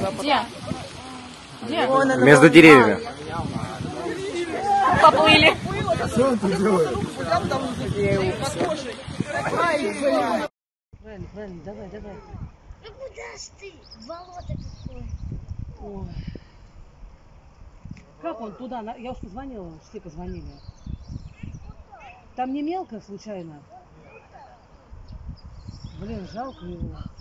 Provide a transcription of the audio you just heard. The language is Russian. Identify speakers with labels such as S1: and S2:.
S1: Где? Где?
S2: Между деревьями.
S1: Поплыли.
S3: Что он тут делает?
S4: Правильно, давай.
S5: Ну куда ж ты? Болото какое.
S4: Ой. Как он туда? Я уж позвонила, все позвонили. Там не мелко случайно? Блин, жалко его.